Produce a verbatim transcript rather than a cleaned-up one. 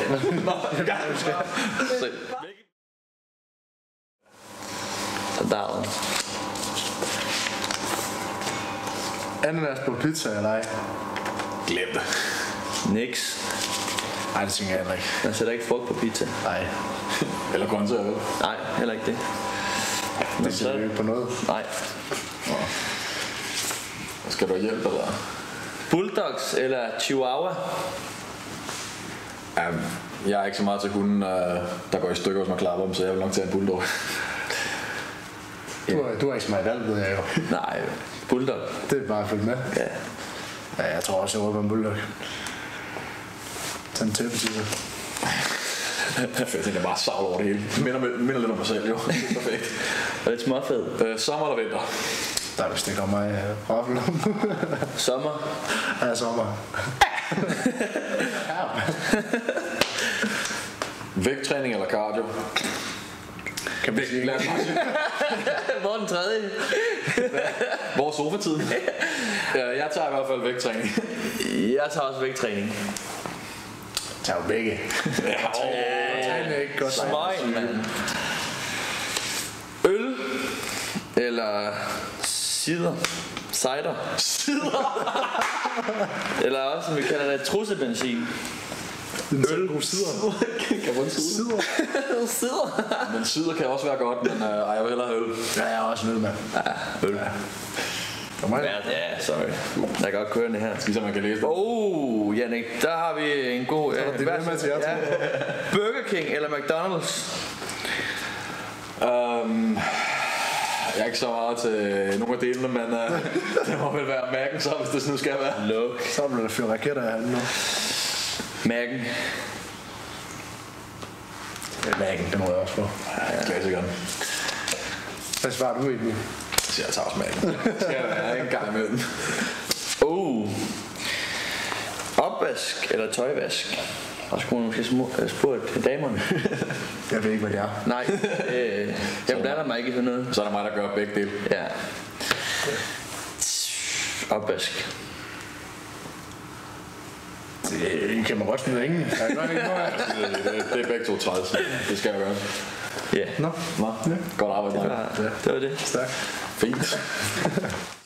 Så der ananas på pizza eller ej? Glem det. Niks. Nej, det tænker jeg heller ikke. Der sætter ikke frugt på pizza. Nej. Eller grøntsager, vel? Nej, heller ikke det. Det sætter jo ikke på noget. Nej. Skal du have hjælp, eller? Bulldogs eller Chihuahua? Ja, jeg er ikke så meget til hunden, der går i stykker, hvis man klapper dem, så jeg vil nok tage en bulldog. Du har, du har ikke så meget valg, ved jeg jo. Nej, bulldog. Det er bare at følge med. Ja. Ja, jeg tror også, jeg var på en bulldog. Tag en tæppetider. Jeg tænker bare savl over det hele. Det minder, minder lidt om mig selv, jo. Det er perfekt. Og lidt småfed. Øh, sommer eller vinter? Der er vist ikke om mig uh, raffel om. Sommer. Ja, sommer. Vægttræning eller cardio? Kan vi sige? Hvor er den tredje? Hvor er sofatiden? Jeg tager i hvert fald vægttræning. Jeg tager også vægttræning. Tag jo begge. Ja, Træning er ikke godt. Smøgen, mand. Øl eller cider? Cider? Cider? Eller også, som vi kalder det, trussebenzin. Øl. God cider. Kan man cider? Cider? Men cider kan også være godt, men øh, ej, jeg vil hellere have øl. Ja, jeg er også nødt med. Ja, øl. Kom her. Ja, sorry. Jeg kan godt køre det her. Ligesom man kan læse det. Oh, Jannik, der har vi en god... Så er det med til jer, ja. Burger King eller McDonald's? Um, jeg er ikke så meget til nogle af delene, men uh, det må vel være Mac'en så, hvis det nu skal være. Luk. Så bliver der fyret raketter her nu. Mac'en. Mac'en, det må jeg også få. Ja, klassikeren. Hvad svarer du egentlig? Så jeg tager også Mac'en. Det skal være en gang imellem. Oh. Opvask eller tøjvask? Og skulle man måske spurgt damerne. Jeg ved ikke, hvad det er. Nej, øh, jeg blander mig ikke i sådan noget. Så er der mig, der gør begge dele. Ja. Opvask. Det kan man godt smide ingen. Jeg gør det ikke noget. Det, det, det er begge to træls. Det skal jeg gøre. Ja. Nå. Nå, godt arbejde. Det var det. Stærkt. Fint.